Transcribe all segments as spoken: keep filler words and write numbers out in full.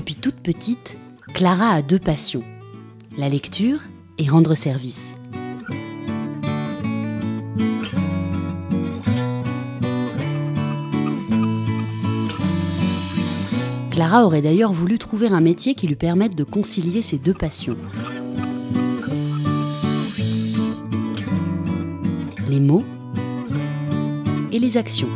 Depuis toute petite, Clara a deux passions, la lecture et rendre service. Clara aurait d'ailleurs voulu trouver un métier qui lui permette de concilier ces deux passions. Les mots et les actions.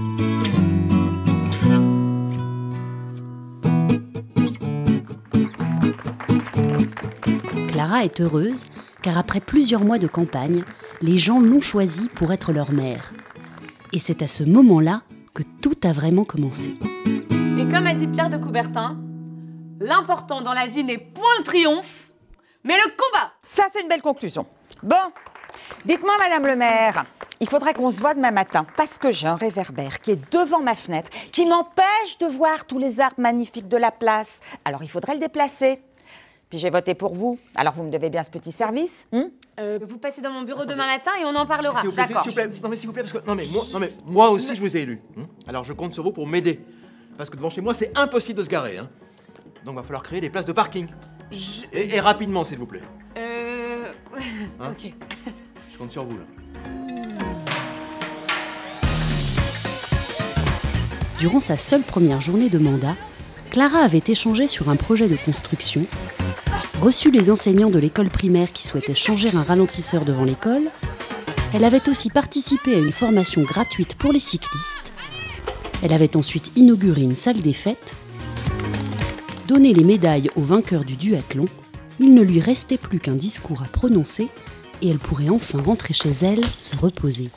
Clara est heureuse car après plusieurs mois de campagne, les gens l'ont choisie pour être leur mère. Et c'est à ce moment-là que tout a vraiment commencé. Et comme a dit Pierre de Coubertin, l'important dans la vie n'est point le triomphe, mais le combat. Ça, c'est une belle conclusion. Bon, dites-moi, Madame le maire, il faudrait qu'on se voit demain matin, parce que j'ai un réverbère qui est devant ma fenêtre, qui m'empêche de voir tous les arbres magnifiques de la place. Alors, il faudrait le déplacer. Puis j'ai voté pour vous. Alors, vous me devez bien ce petit service, hein? euh, Vous passez dans mon bureau demain matin et on en parlera. S'il vous plaît, D'accord. s'il vous plaît, non mais s'il vous plaît, parce que non mais moi, non mais moi aussi je vous ai élu. Hein. Alors je compte sur vous pour m'aider, parce que devant chez moi c'est impossible de se garer. Hein. Donc va falloir créer des places de parking. Je... Et, et rapidement, s'il vous plaît. Euh... Hein? Ok. Je compte sur vous là. Durant sa seule première journée de mandat, Clara avait échangé sur un projet de construction, reçu les enseignants de l'école primaire qui souhaitaient changer un ralentisseur devant l'école. Elle avait aussi participé à une formation gratuite pour les cyclistes. Elle avait ensuite inauguré une salle des fêtes, donné les médailles aux vainqueurs du duathlon. Il ne lui restait plus qu'un discours à prononcer et elle pourrait enfin rentrer chez elle, se reposer.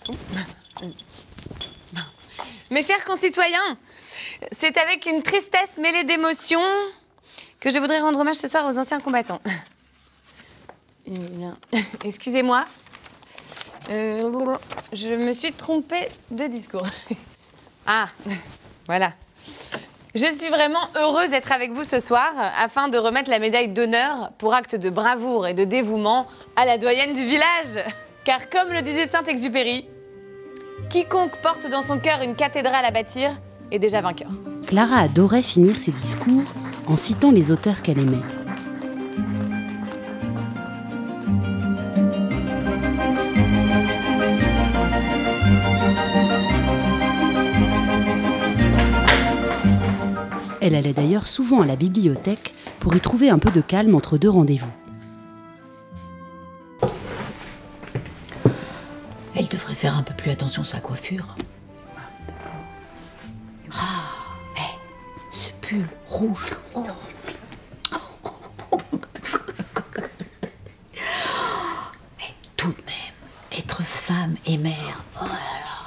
Mes chers concitoyens, c'est avec une tristesse mêlée d'émotions que je voudrais rendre hommage ce soir aux anciens combattants. Eh bien, excusez-moi, euh, je me suis trompée de discours. Ah, voilà. Je suis vraiment heureuse d'être avec vous ce soir afin de remettre la médaille d'honneur pour acte de bravoure et de dévouement à la doyenne du village. Car comme le disait Saint-Exupéry, quiconque porte dans son cœur une cathédrale à bâtir est déjà vainqueur. Clara adorait finir ses discours en citant les auteurs qu'elle aimait. Elle allait d'ailleurs souvent à la bibliothèque pour y trouver un peu de calme entre deux rendez-vous. Psst. Elle devrait faire un peu plus attention à sa coiffure. Ah, hey, ce pull rouge. Oh. Hey, tout de même, être femme et mère. Oh là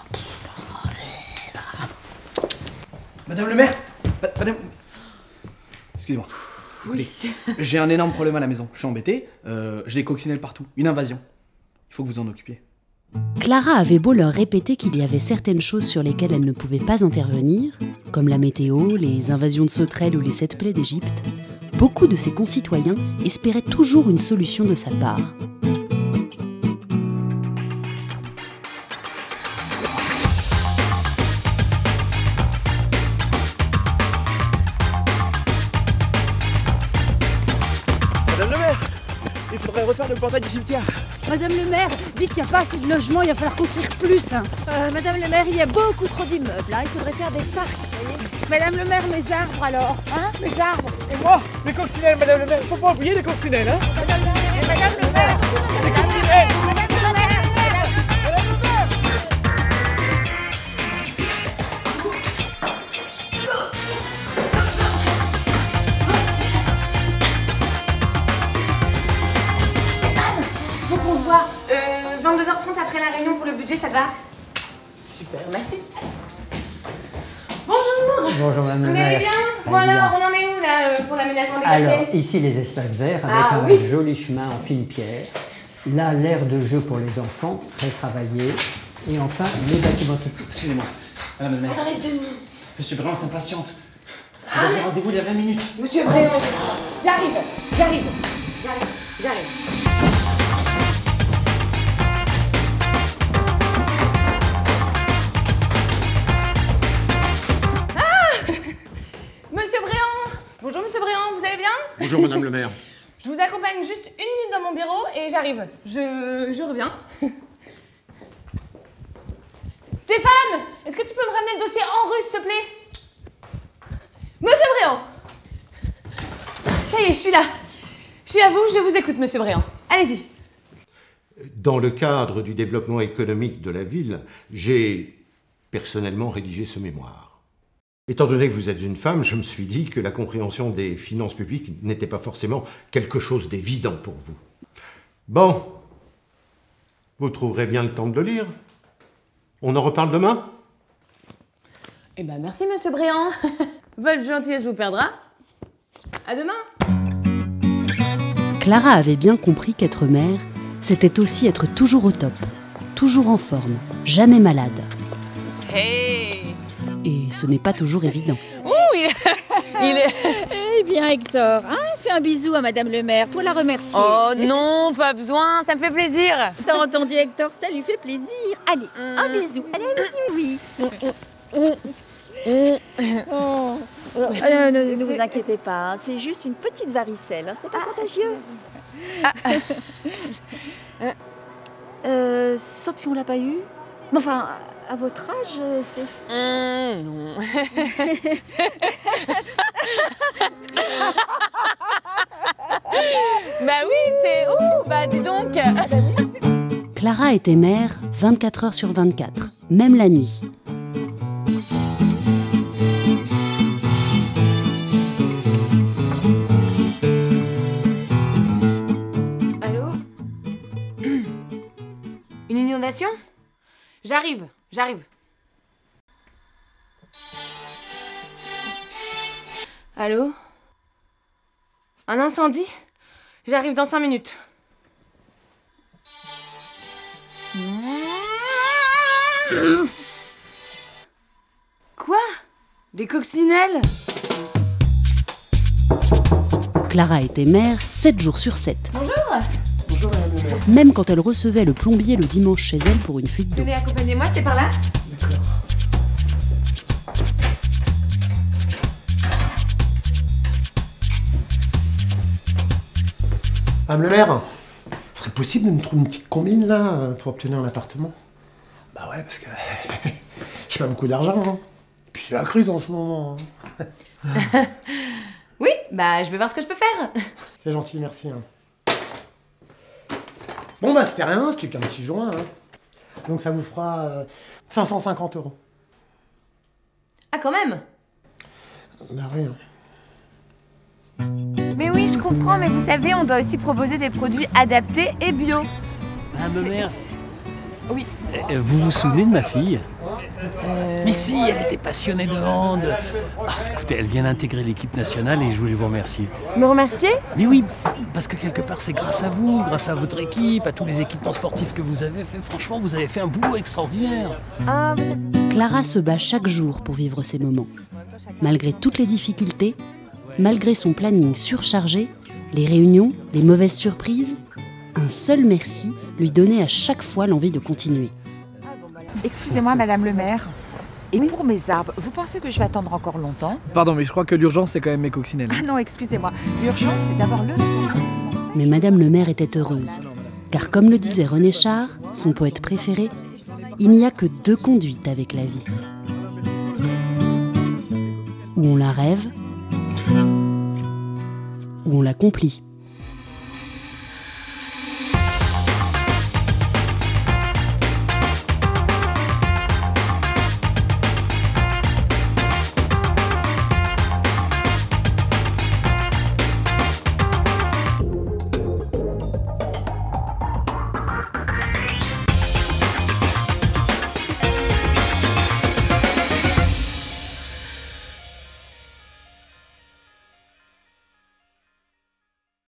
là. Madame le maire, Madame... Excusez-moi. Oui. J'ai un énorme problème à la maison. Je suis embêté. Euh, j'ai des coccinelles partout. Une invasion. Il faut que vous en occupiez. Clara avait beau leur répéter qu'il y avait certaines choses sur lesquelles elle ne pouvait pas intervenir, comme la météo, les invasions de sauterelles ou les sept plaies d'Égypte, beaucoup de ses concitoyens espéraient toujours une solution de sa part. Madame le maire, il faudrait refaire le portail du cimetière. Madame le maire, dites qu'il n'y a pas assez de logements, il va falloir construire plus. Hein. Euh, Madame le maire, il y a beaucoup trop d'immeubles, hein. Il faudrait faire des parcs, vous voyez. Madame le maire, mes arbres alors, hein, mes arbres. Et moi, les coccinelles, madame le maire, faut pas oublier les coccinelles, hein. Madame le maire, madame le maire, Les coccinelles. madame le maire, Madame le maire. Faut qu'on se voit. Euh, vingt-deux heures trente après la réunion pour le budget, ça te va? Super, merci. Bonjour. Bonjour Madame le Vous allez maire. bien? Très Bon alors, bien. on en est où là euh, pour l'aménagement des Alors, quartiers? ici les espaces verts avec Ah, un oui. joli chemin en fine pierre. Là, l'aire de jeu pour les enfants, très travaillé. Et enfin, les bâtiments typiques. Excusez-moi. Madame le maire. Attendez deux minutes. Monsieur Bréant s'impatiente. Vous aviez rendez-vous il y a vingt minutes. Monsieur Bréant, j'arrive, j'arrive, j'arrive, j'arrive. Monsieur Bréant! Bonjour Monsieur Bréant! Madame le maire. Je vous accompagne juste une minute dans mon bureau et j'arrive. Je... je reviens. Stéphane, est-ce que tu peux me ramener le dossier en russe, s'il te plaît? Monsieur Bréant. Ça y est, je suis là. Je suis à vous, je vous écoute, monsieur Bréant. Allez-y. Dans le cadre du développement économique de la ville, j'ai personnellement rédigé ce mémoire. Étant donné que vous êtes une femme, je me suis dit que la compréhension des finances publiques n'était pas forcément quelque chose d'évident pour vous. Bon, vous trouverez bien le temps de le lire. On en reparle demain? Eh ben merci, monsieur Bréant. Votre gentillesse vous perdra. À demain. Clara avait bien compris qu'être mère, c'était aussi être toujours au top, toujours en forme, jamais malade. Hey. Et ce n'est pas toujours évident. Oh, il, il est... Eh bien, Hector, hein, fais un bisou à Madame le maire pour la remercier. Oh non, pas besoin, ça me fait plaisir. T'as entendu, Hector, ça lui fait plaisir. Allez, mm. un bisou. Allez, un bisou, oui. Oh. Euh, ne, ne vous inquiétez pas, hein, c'est juste une petite varicelle, hein, c'est pas ah, contagieux. Ah. euh, sauf si on l'a pas eu. Mais enfin, à votre âge, c'est... Mmh, non. Bah oui, c'est... Ouh, bah dis donc. Clara était mère vingt-quatre heures sur vingt-quatre, même la nuit. Allô? Une inondation? J'arrive, j'arrive. Allô? Un incendie? J'arrive dans cinq minutes. Quoi? Des coccinelles? Clara était mère sept jours sur sept. Bonjour. Bonjour, madame le maire. Même quand elle recevait le plombier le dimanche chez elle pour une fuite d'eau. Venez, accompagnez-moi, c'est par là. D'accord. Madame le maire, ce serait possible de me trouver une petite combine là pour obtenir un appartement? Bah ouais, parce que j'ai pas beaucoup d'argent. Hein. Et puis c'est la crise en ce moment. Hein. Oui, bah je vais voir ce que je peux faire. C'est gentil, merci. Hein. Bon bah c'était rien, c'était qu'un petit joint. Hein. Donc ça vous fera euh, cinq cent cinquante euros. Ah quand même? Bah rien. Mais oui, je comprends, mais vous savez, on doit aussi proposer des produits adaptés et bio. Madame le maire. Oui. Vous vous souvenez de ma fille? euh... Mais si, elle était passionnée de hand. Ah, écoutez, elle vient d'intégrer l'équipe nationale et je voulais vous remercier. Me remercier? Mais oui, parce que quelque part c'est grâce à vous, grâce à votre équipe, à tous les équipements sportifs que vous avez fait. Franchement, vous avez fait un boulot extraordinaire. Ah, Clara se bat chaque jour pour vivre ces moments. Malgré toutes les difficultés, malgré son planning surchargé, les réunions, les mauvaises surprises, un seul merci lui donnait à chaque fois l'envie de continuer. Excusez-moi, Madame le maire. Et pour mes arbres, vous pensez que je vais attendre encore longtemps? Pardon, mais je crois que l'urgence, c'est quand même mes coccinelles. Ah non, excusez-moi. L'urgence, c'est d'avoir le... Mais Madame le maire était heureuse. Car comme le disait René Char, son poète préféré, il n'y a que deux conduites avec la vie. Ou on la rêve, ou on l'accomplit.